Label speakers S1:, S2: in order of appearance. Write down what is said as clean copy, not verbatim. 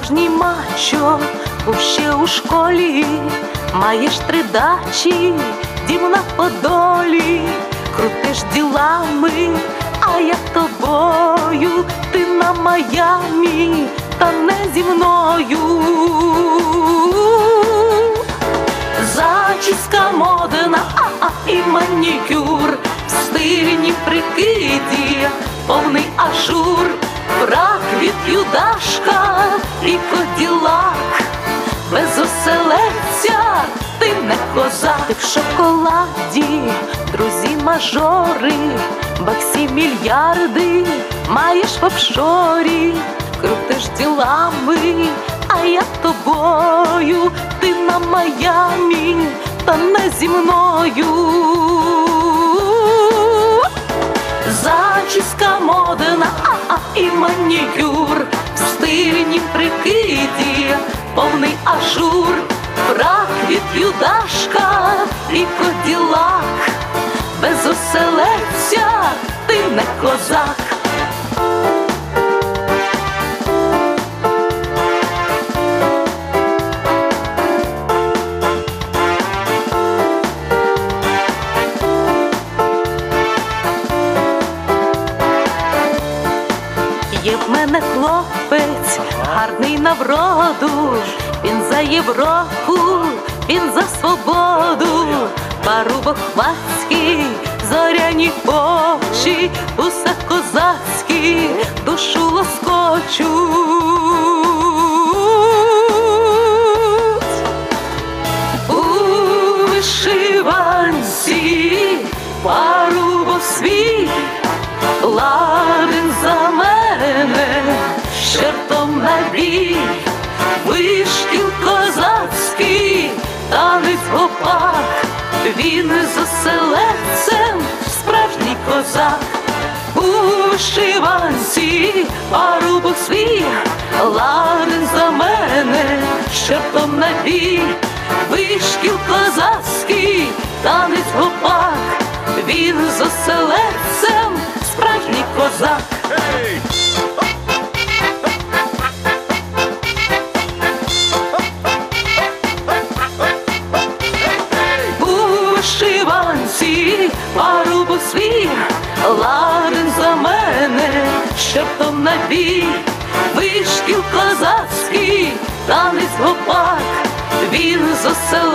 S1: справжній мачо, був ще у школі. Маєш 3 дачі, дім на Подолі. Крутиш ділами, а я тобою. Ти на Майамі, та не зі мною. Зачіска модна, і манікюр, в стильнім прикиді, повний ажур. Фрак від Юдашка і Коділак, без оселедця ти не козак. Ти в шоколаді, друзі-мажори, баксі мільярди маєш в офшорі. Крутиш ділами, а я тобою. Ти на Майамі, та не зі мною. Зачіска модна, і манікюр, в стильнім прикиді, повний ажур. Фрак від Юдашка і Коділак, без оселедця ти не козак. Є в мене хлопець, гарний на вроду, він за Європу, він за свободу. Парубок хвацький, зоряні очі, усе козацькі, душу лоскочуть. У вишиванці парубок свій, ладен за мене, чортом на бій. Вишкіл козацький, танець гопак, він з оселедцем справжній козак. У вишиванці парубок свій, ладен за мене, чортом на бій. Вишкіл козацький, танець гопак, він з оселедцем справжній козак. У вишиванці парубок свій, ладен за мене, чортом на бій. Вишкіл козацький, танець гопак, він з оселедцем